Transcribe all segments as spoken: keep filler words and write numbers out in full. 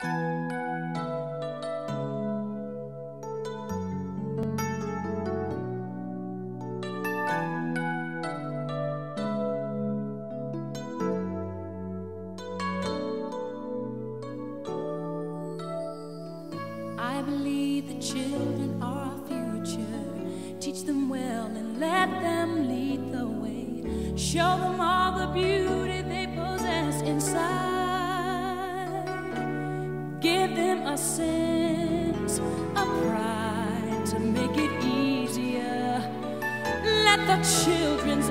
I believe the children are our future. Teach them well and let them lead the way. Show them all the beauty they possess inside. Give them a sense of pride to make it easier. Let the children's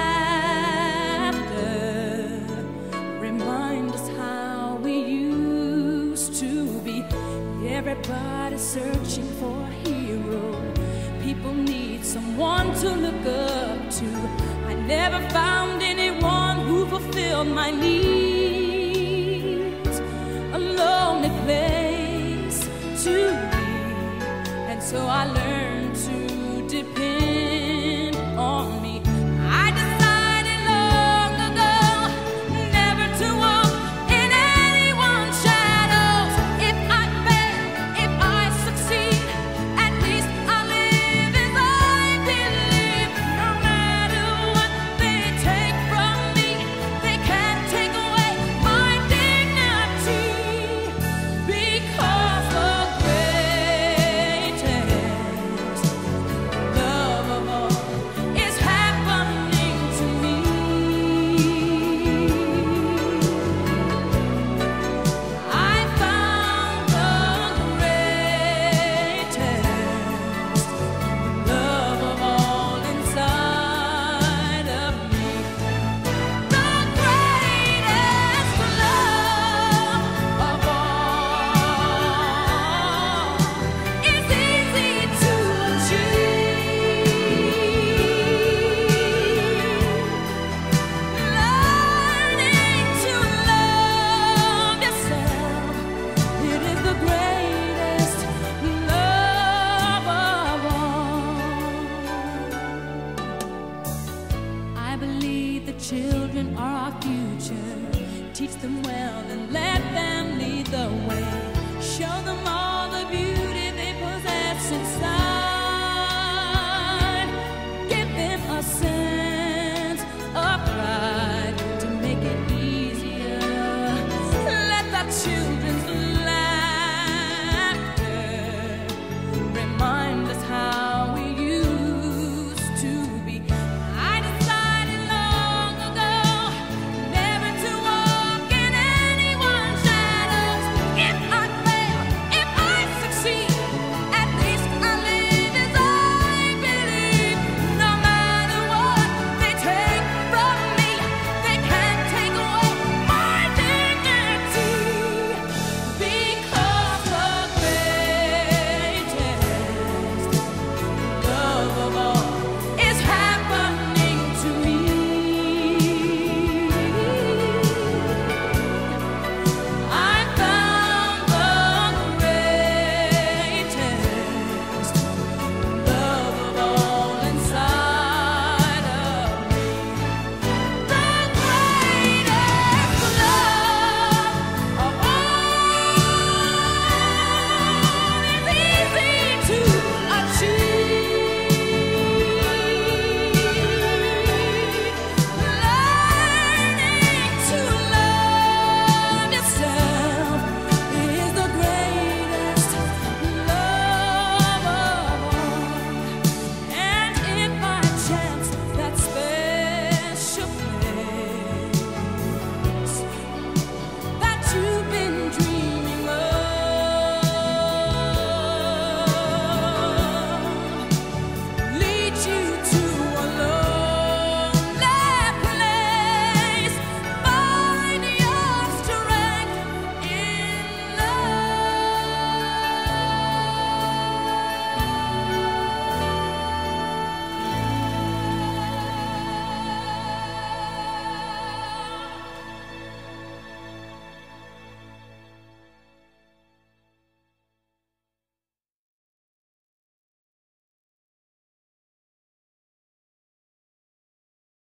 laughter remind us how we used to be. Everybody's searching for a hero. People need someone to look up to. I never found anyone who fulfilled my needs. A lonely place to be, and so I learned to depend on me. I decided long ago never to walk in anyone's shadows. If I fail, if I succeed, at least I'll live as I believe. No matter what they take from me, they can't take away my dignity. Because the greatest love of all is happening to me. I found the greatest love of all inside of me. The greatest love of all is easy to achieve. Learning to love yourself, it is the greatest love of all. I believe the children are our future. Teach them well and let them lead the way. Show them all the beauty they possess inside. Give them a sense of pride to make it easier. Let the children